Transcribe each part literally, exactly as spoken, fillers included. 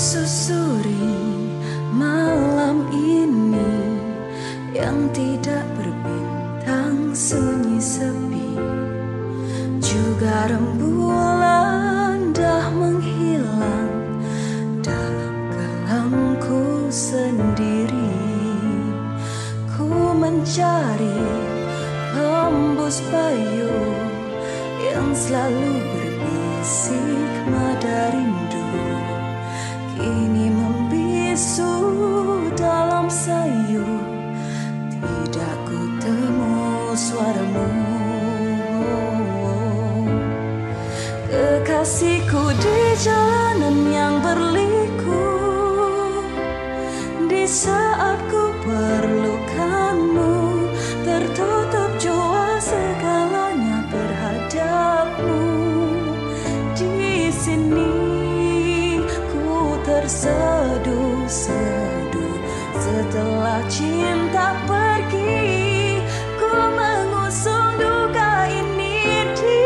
susuri malam ini yang tidak berbintang, sunyi sepi. Juga rembulan dah menghilang dalam kelamku sendiri. Ku mencari hembus payung yang selalu berbisik nada rindu. Kini membisu dalam sayu, tidak ku temu suaramu. Kekasihku di jalanan yang berliku, di saat ku perlukanmu, tertutup jua segalanya terhadapmu. Di sini terseduh-seduh setelah cinta pergi. Ku mengusung duka ini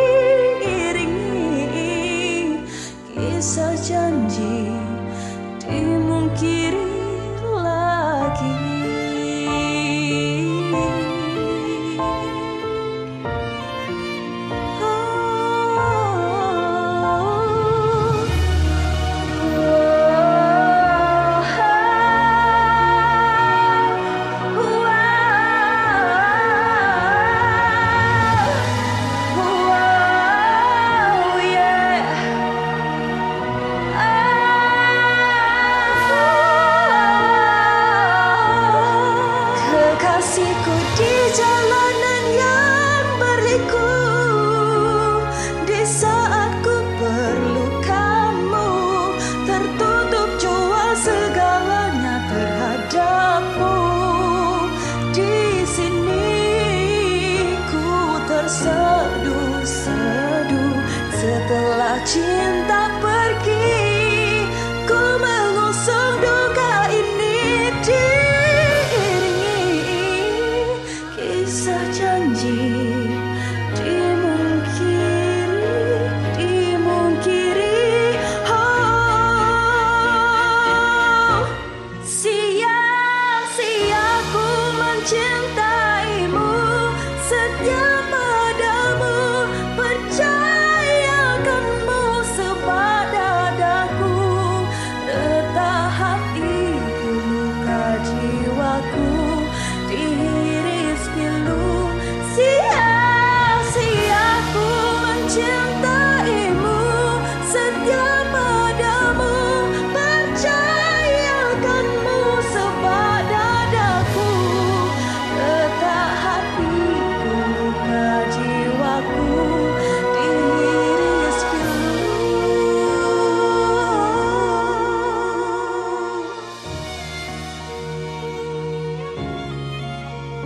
diiringi kisah janji dimungkiri lagi. Kekasihku di jalanan yang berliku, di saat ku perlukanmu, tertutup jua segalanya terhadapmu. Di sini ku terseduh-seduh setelah cinta pergi. Ku mengusung duka ini kisah janji dimungkiri, dimungkiri. Oh, sia-sia ku mencintaimu, setia padamu, percayakanmu sebab dadaku. Retak hatiku, luka jiwaku diiris pilu. Sia-sia ku mencintaimu, setia padamu, percayakanmu sebab dadaku. Retak hatiku, luka jiwaku diiris pilu.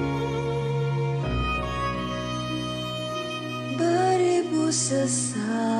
Beribu sesal